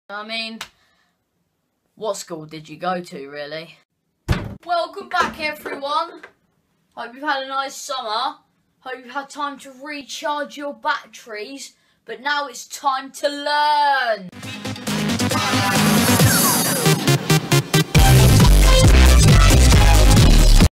I mean, what school did you go to, really? Welcome back, everyone. Hope you've had a nice summer. Hope you've had time to recharge your batteries. But now it's time to learn.